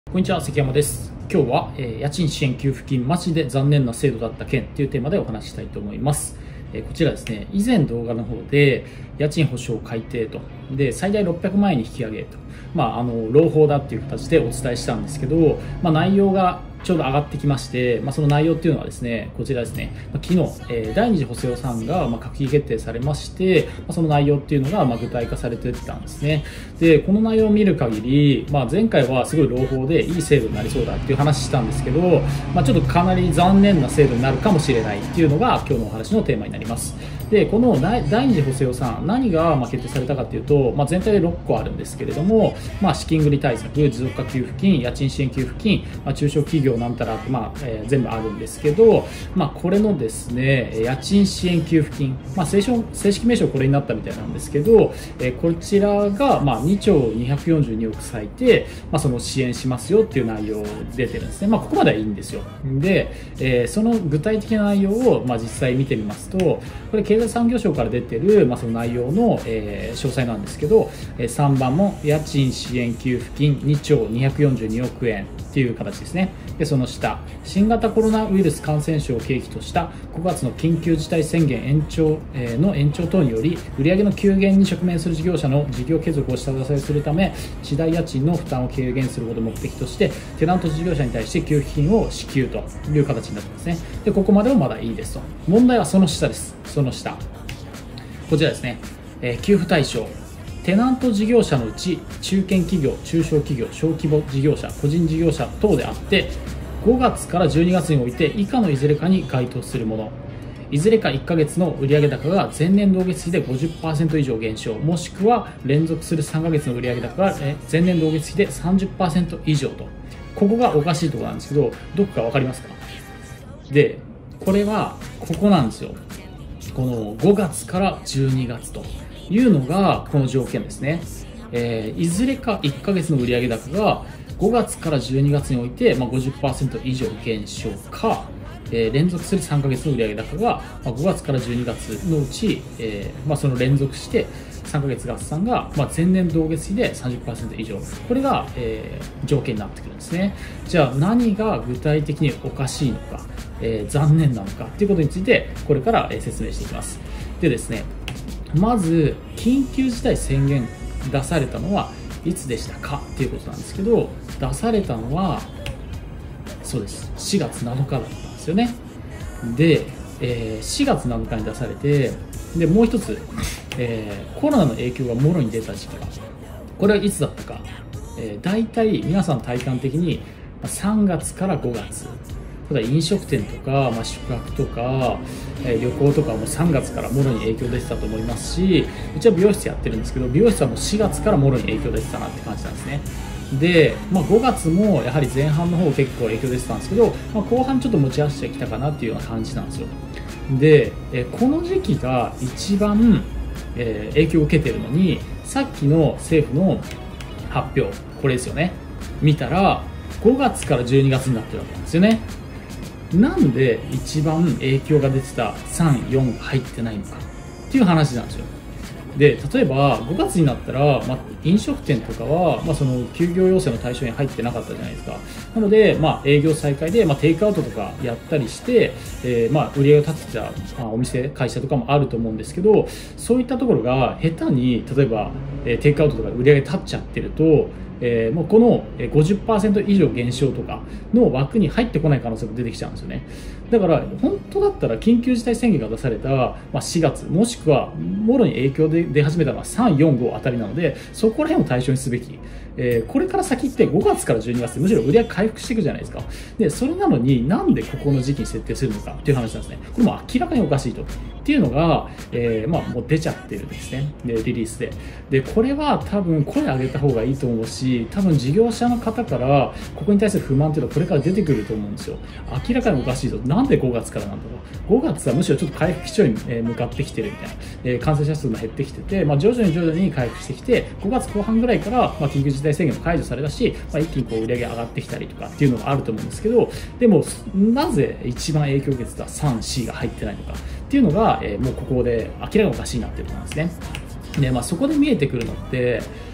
こんにちは、関山です。今日は、家賃支援給付金マジで残念な制度だった件というテーマでお話ししたいと思います。こちらですね、以前動画の方で家賃保証改定と、で最大600万円に引き上げと、朗報だっていう形でお伝えしたんですけど、内容がちょうど上がってきまして、その内容っていうのはですね、こちらですね、昨日、第二次補正予算案が閣議決定されまして、その内容っていうのが具体化されてたんですね。で、この内容を見る限り、前回はすごい朗報でいい制度になりそうだっていう話したんですけど、ちょっとかなり残念な制度になるかもしれないっていうのが今日のお話のテーマになります。で、この第二次補正予算案、何が決定されたかというと、全体で6個あるんですけれども、資金繰り対策、持続化給付金、家賃支援給付金、中小企業なんたらって、全部あるんですけど、これのですね、家賃支援給付金、正式名称これになったみたいなんですけど、こちらが2兆242億割いて、その支援しますよっていう内容出てるんですね。ここまではいいんですよ。で、その具体的な内容を実際見てみますと、これ経済産業省から出てる、その内容の、詳細なんですけど、3番も家賃支援給付金2兆242億円っていう形ですね。で、その下、新型コロナウイルス感染症を契機とした5月の緊急事態宣言延長等により売上の急減に直面する事業者の事業継続を下支えするため、地代家賃の負担を軽減することを目的としてテナント事業者に対して給付金を支給という形になってますね。で、ここまでもまだいいですと。問題はその下です。その下、こちらですね、給付対象、テナント事業者のうち中堅企業、中小企業、小規模事業者、個人事業者等であって5月から12月において以下のいずれかに該当するもの、いずれか1ヶ月の売上高が前年同月比で 50% 以上減少、もしくは連続する3ヶ月の売上高が前年同月比で 30% 以上と。ここがおかしいところなんですけど、どこか分かりますか？で、これはここなんですよ。この5月から12月というのがこの条件ですね。いずれか1ヶ月の売上高が5月から12月において 50% 以上減少か、連続する3ヶ月の売上高が5月から12月のうち、その連続して3ヶ月合算が前年同月比で 30% 以上、これが、条件になってくるんですね。じゃあ何が具体的におかしいのか、残念なのかということについてこれから説明していきます。でですね、まず緊急事態宣言出されたのはいつでしたかっていうことなんですけど、出されたのはそうです、4月7日だったんですよね。で、4月7日に出されて、でもう一つ、コロナの影響がもろに出た時期が、これはいつだったか、大体皆さん体感的に3月から5月、ただ飲食店とか、宿泊とか、旅行とかも3月からもろに影響出てたと思いますし、うちは美容室やってるんですけど、美容室はもう4月からもろに影響出てたなって感じなんですね。で、5月もやはり前半の方結構影響出てたんですけど、後半ちょっと持ち合わせてきたかなっていうような感じなんですよ。で、この時期が一番、影響を受けてるのに、さっきの政府の発表、これですよね、見たら5月から12月になってるわけなんですよね。なんで一番影響が出てた3、4が入ってないのかっていう話なんですよ。で、例えば5月になったら、飲食店とかは、その休業要請の対象に入ってなかったじゃないですか。なので、営業再開で、テイクアウトとかやったりして、売り上げを立てた、お店、会社とかもあると思うんですけど、そういったところが下手に、例えば、テイクアウトとか売り上げ立っちゃってると、もうこの 50% 以上減少とかの枠に入ってこない可能性が出てきちゃうんですよね。だから本当だったら緊急事態宣言が出された4月、もしくはもろに影響で出始めたのは3、4、5あたりなので、そこら辺を対象にすべき。これから先って5月から12月ってむしろ売り上げ回復していくじゃないですか。で、それなのになんでここの時期に設定するのかっていう話なんですね。これも明らかにおかしいと。っていうのが、もう出ちゃってるんですね。で、リリースで。で、これは多分声上げた方がいいと思うし、多分事業者の方からここに対する不満っていうのはこれから出てくると思うんですよ。明らかにおかしいぞ。なんで5月からなんだろう。5月はむしろちょっと回復基調に向かってきてるみたいな。感染者数も減ってきてて、徐々に回復してきて、5月後半ぐらいから、緊急事態宣言も解除されたし、一気にこう売り上げ上がってきたりとかっていうのがあると思うんですけど、でも、なぜ一番影響を受けてた3、4が入ってないのかっていうのが、もうここで明らかにおかしいなっていうことなんですね。で、そこで見えてくるのって、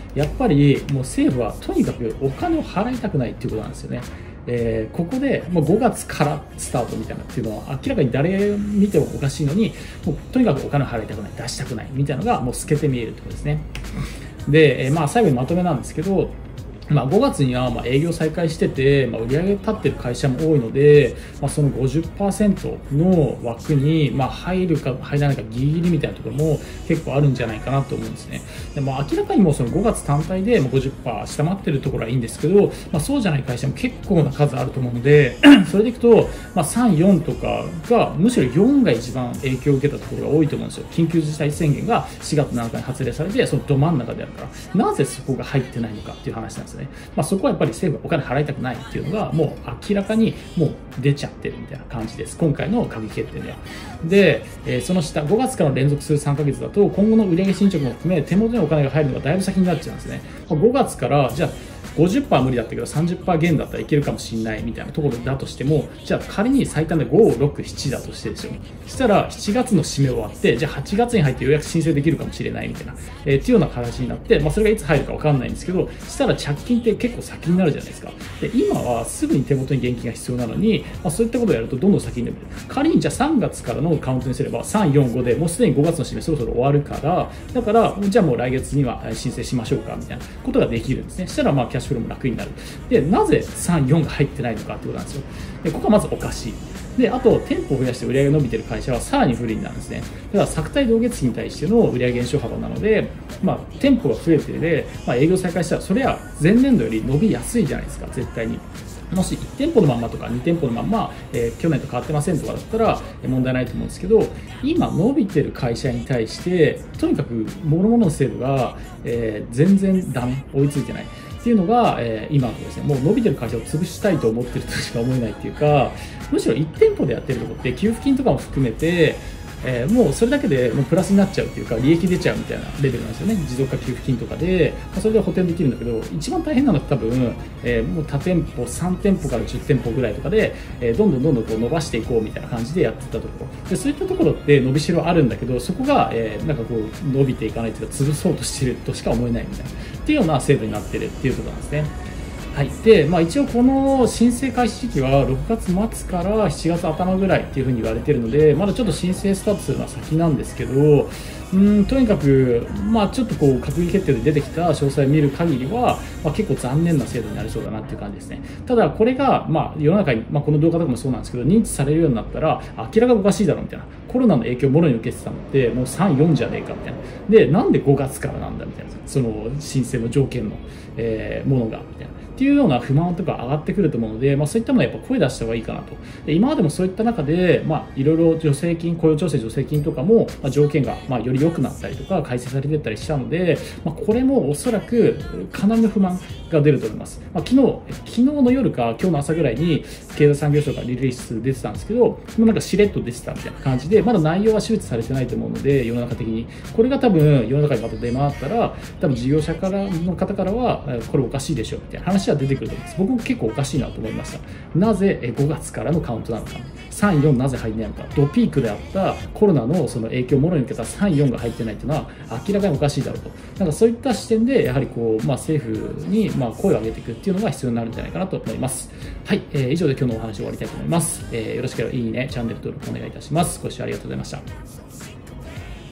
やっぱりもう政府はとにかくお金を払いたくないっていうことなんですよね。ここでもう5月からスタートみたいなっていうのは明らかに誰見てもおかしいのに、もうとにかくお金を払いたくない、出したくないみたいなのがもう透けて見えるってことですね。で、最後にまとめなんですけど、5月には営業再開してて、売り上げ立ってる会社も多いので、その 50% の枠に入るか入らないかギリギリみたいなところも結構あるんじゃないかなと思うんですね。で明らかにもうその5月単体で 50% 下回ってるところはいいんですけど、そうじゃない会社も結構な数あると思うのでそれでいくと、3、4とかがむしろ4が一番影響を受けたところが多いと思うんですよ。緊急事態宣言が4月7日に発令されて、そのど真ん中であるから、なぜそこが入ってないのかっていう話なんですね。そこはやっぱり政府はお金払いたくないっていうのがもう明らかにもう出ちゃってるみたいな感じです。今回の閣議決定では。で、その下、5月からの連続する3ヶ月だと、今後の売上進捗も含め手元にお金が入るのがだいぶ先になっちゃうんですね。5月からじゃあ50% 無理だったけど 30% 減だったらいけるかもしれないみたいなところだとしても、じゃあ仮に最短で5、6、7だとしてですよ。そしたら7月の締め終わって、じゃあ8月に入ってようやく申請できるかもしれないみたいな、っていうような形になって、それがいつ入るか分かんないんですけど、そしたら着金って結構先になるじゃないですか。で、今はすぐに手元に現金が必要なのに、そういったことをやるとどんどん先に伸びる。仮にじゃあ3月からのカウントにすれば3、4、5でもうすでに5月の締めそろそろ終わるから、だからじゃあもう来月には申請しましょうかみたいなことができるんですね。そしたらキャッシュフローも楽になる。で、なぜ3、4が入ってないのかってことなんですよ。で、ここはまずおかしい。で、あと、店舗を増やして売り上げが伸びてる会社はさらに不利になるんですね。だから、作体同月比に対しての売上減少幅なので、店舗が増えてで、営業再開したら、それは前年度より伸びやすいじゃないですか、絶対に。もし1店舗のまんまとか2店舗のまんま、去年と変わってませんとかだったら問題ないと思うんですけど、今伸びてる会社に対して、とにかく諸々の制度が、全然ダメ、追いついてない。っていうのが、今のところですね。もう伸びてる会社を潰したいと思ってるとしか思えないっていうか、むしろ1店舗でやってるところって給付金とかも含めて、もうそれだけでもうプラスになっちゃうっていうか利益出ちゃうみたいなレベルなんですよね。持続化給付金とかで、それで補填できるんだけど、一番大変なのは多分、もう他店舗3店舗から10店舗ぐらいとかで、どんどんこう伸ばしていこうみたいな感じでやってたところで、そういったところって伸びしろあるんだけど、そこが、なんかこう伸びていかないというか潰そうとしてるとしか思えないみたいなっていうような制度になってるっていうことなんですね。はい。で、一応この申請開始時期は6月末から7月頭ぐらいっていうふうに言われているので、まだちょっと申請スタートするのは先なんですけど、とにかく、ちょっとこう、閣議決定で出てきた詳細を見る限りは、結構残念な制度になりそうだなっていう感じですね。ただ、これが、世の中に、この動画とかもそうなんですけど、認知されるようになったら、明らかにおかしいだろうみたいな。コロナの影響をもろに受けてたのって、もう3、4じゃねえかみたいな。で、なんで5月からなんだみたいな。その申請の条件の、ものが、みたいな。っていうような不満とか上がってくると思うので、そういったものはやっぱ声出した方がいいかなと。で、今までもそういった中で、いろいろ助成金、雇用調整助成金とかも、条件が、より良くなったりとか、改正されていったりしたので、これもおそらく、かなりの不満が出ると思います。昨日の夜か、今日の朝ぐらいに、経済産業省からリリース出てたんですけど、なんかしれっと出てたみたいな感じで、まだ内容は周知されてないと思うので、世の中的に。これが多分、世の中にまた出回ったら、多分事業者の方からは、これおかしいでしょ、みたいな話は出てくると思います。僕も結構おかしいなと思いました。なぜ5月からのカウントなのか。3、4なぜ入ってないのか。ドピークであったコロナのその影響をもろに受けた3、4が入ってないというのは明らかにおかしいだろうと。なんかそういった視点で、やはりこう、政府に声を上げていくっていうのが必要になるんじゃないかなと思います。はい。以上で今日のお話を終わりたいと思います。よろしければいいね、チャンネル登録お願いいたします。ご視聴ありがとうございました。